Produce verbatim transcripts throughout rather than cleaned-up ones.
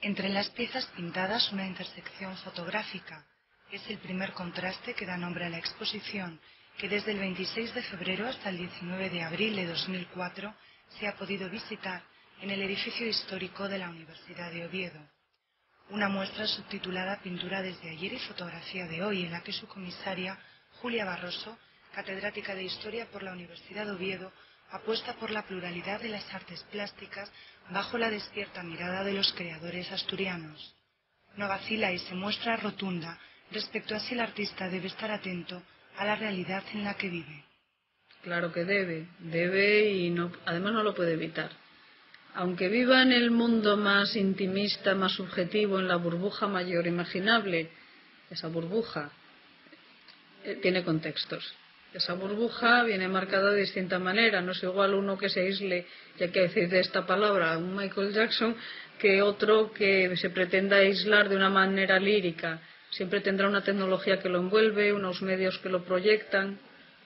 Entre las piezas pintadas una intersección fotográfica. Es el primer contraste que da nombre a la exposición, que desde el veintiséis de febrero hasta el diecinueve de abril de dos mil cuatro se ha podido visitar en el edificio histórico de la Universidad de Oviedo. Una muestra subtitulada Pintura desde ayer y fotografía de hoy, en la que su comisaria, Julia Barroso, catedrática de Historia por la Universidad de Oviedo, apuesta por la pluralidad de las artes plásticas bajo la despierta mirada de los creadores asturianos. No vacila y se muestra rotunda respecto a si el artista debe estar atento a la realidad en la que vive. Claro que debe, debe y no, además no lo puede evitar. Aunque viva en el mundo más intimista, más subjetivo, en la burbuja mayor imaginable, esa burbuja eh, tiene contextos. Esa burbuja viene marcada de distinta manera. No es igual uno que se aísle, ya que decir de esta palabra, un Michael Jackson, que otro que se pretenda aislar de una manera lírica. Siempre tendrá una tecnología que lo envuelve, unos medios que lo proyectan.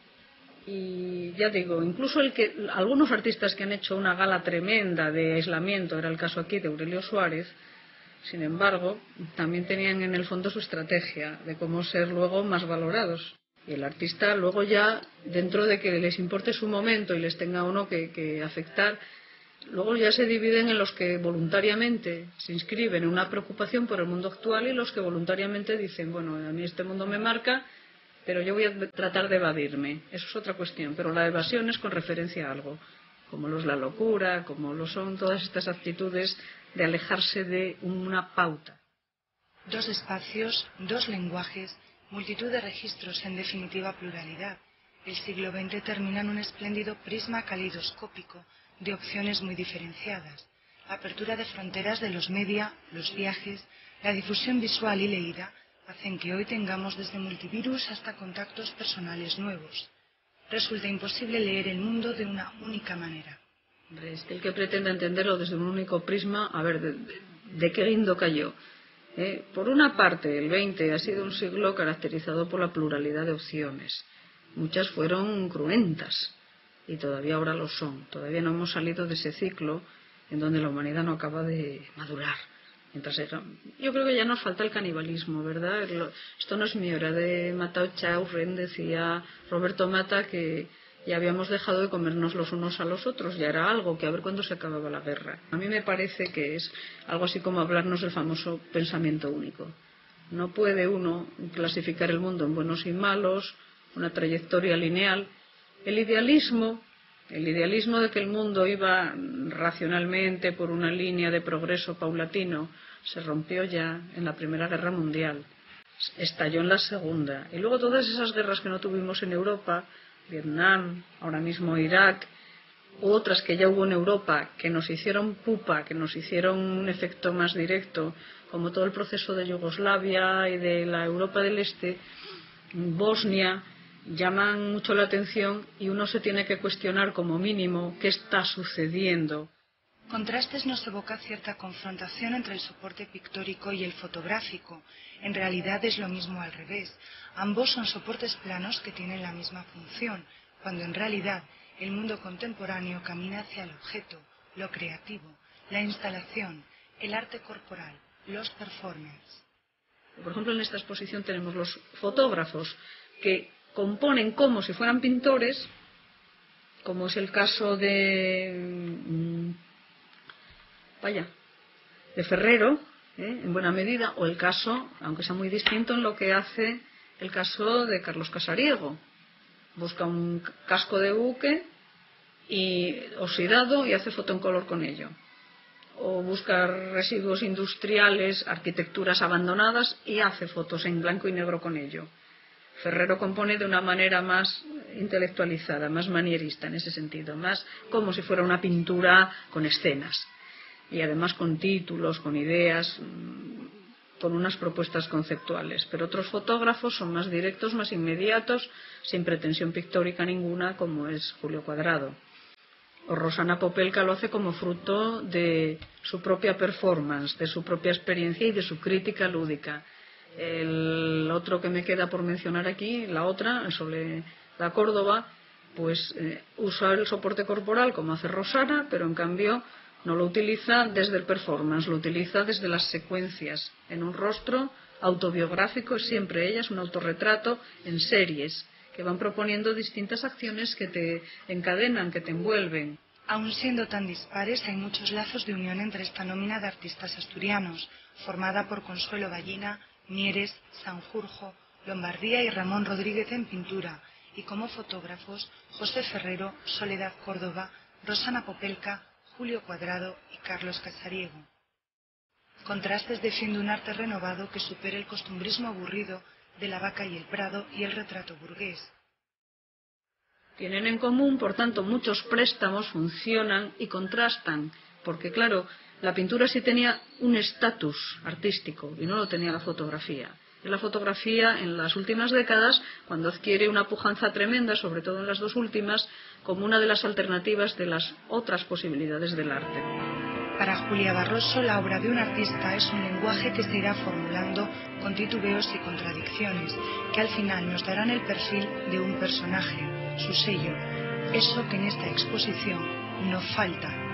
Y ya digo, incluso el que algunos artistas que han hecho una gala tremenda de aislamiento, era el caso aquí de Aurelio Suárez, sin embargo, también tenían en el fondo su estrategia de cómo ser luego más valorados. Y el artista luego ya, dentro de que les importe su momento y les tenga uno que, que afectar, luego ya se dividen en los que voluntariamente se inscriben en una preocupación por el mundo actual y los que voluntariamente dicen, bueno, a mí este mundo me marca, pero yo voy a tratar de evadirme. Eso es otra cuestión, pero la evasión es con referencia a algo, como lo es la locura, como lo son todas estas actitudes de alejarse de una pauta. Dos espacios, dos lenguajes, multitud de registros, en definitiva pluralidad. El siglo veinte termina en un espléndido prisma caleidoscópico de opciones muy diferenciadas. La apertura de fronteras de los media, los viajes, la difusión visual y leída hacen que hoy tengamos desde multivirus hasta contactos personales nuevos. Resulta imposible leer el mundo de una única manera. Hombre, es que el que pretenda entenderlo desde un único prisma, a ver, ¿de, de, de qué guindo cayó? Eh, por una parte, el veinte ha sido un siglo caracterizado por la pluralidad de opciones. Muchas fueron cruentas y todavía ahora lo son. Todavía no hemos salido de ese ciclo en donde la humanidad no acaba de madurar. Mientras era... Yo creo que ya nos falta el canibalismo, ¿verdad? Esto no es mío, era de Matao Chaurren, decía Roberto Mata, que ya habíamos dejado de comernos los unos a los otros, ya era algo, que a ver cuándo se acababa la guerra. A mí me parece que es algo así como hablarnos del famoso pensamiento único. No puede uno clasificar el mundo en buenos y malos, una trayectoria lineal. El idealismo, el idealismo de que el mundo iba racionalmente por una línea de progreso paulatino, se rompió ya en la Primera Guerra Mundial, estalló en la Segunda, y luego todas esas guerras que no tuvimos en Europa, Vietnam, ahora mismo Irak, u otras que ya hubo en Europa, que nos hicieron pupa, que nos hicieron un efecto más directo, como todo el proceso de Yugoslavia y de la Europa del Este, Bosnia, llaman mucho la atención y uno se tiene que cuestionar como mínimo qué está sucediendo. Contrastes nos evoca cierta confrontación entre el soporte pictórico y el fotográfico. En realidad es lo mismo al revés. Ambos son soportes planos que tienen la misma función, cuando en realidad el mundo contemporáneo camina hacia el objeto, lo creativo, la instalación, el arte corporal, los performers. Por ejemplo, en esta exposición tenemos los fotógrafos que componen como si fueran pintores, como es el caso de mmm, vaya de Ferrero, ¿eh? en buena medida, o el caso, aunque sea muy distinto, en lo que hace el caso de Carlos Casariego. Busca un casco de buque y oxidado y hace foto en color con ello, o busca residuos industriales, arquitecturas abandonadas y hace fotos en blanco y negro con ello. Ferrero compone de una manera más intelectualizada, más manierista en ese sentido, más como si fuera una pintura con escenas y además con títulos, con ideas, con unas propuestas conceptuales. Pero otros fotógrafos son más directos, más inmediatos, sin pretensión pictórica ninguna, como es Julio Cuadrado. O Rosana Popelka lo hace como fruto de su propia performance, de su propia experiencia y de su crítica lúdica. El otro que me queda por mencionar aquí, la otra, Soledad Córdoba, pues eh, usa el soporte corporal como hace Rosana, pero en cambio No lo utiliza desde el performance, lo utiliza desde las secuencias. En un rostro autobiográfico, siempre ella es un autorretrato en series, que van proponiendo distintas acciones que te encadenan, que te envuelven. Aun siendo tan dispares, hay muchos lazos de unión entre esta nómina de artistas asturianos, formada por Consuelo Ballina, Mieres, Sanjurjo, Lombardía y Ramón Rodríguez en pintura, y como fotógrafos José Ferrero, Soledad Córdoba, Rosana Popelka, Julio Cuadrado y Carlos Casariego. Contrastes defiende un arte renovado que supere el costumbrismo aburrido de la vaca y el prado y el retrato burgués. Tienen en común, por tanto, muchos préstamos, funcionan y contrastan, porque claro, la pintura sí tenía un estatus artístico y no lo tenía la fotografía. Y la fotografía en las últimas décadas, cuando adquiere una pujanza tremenda, sobre todo en las dos últimas, como una de las alternativas de las otras posibilidades del arte. Para Julia Barroso, la obra de un artista es un lenguaje que se irá formulando con titubeos y contradicciones, que al final nos darán el perfil de un personaje, su sello, eso que en esta exposición no falta.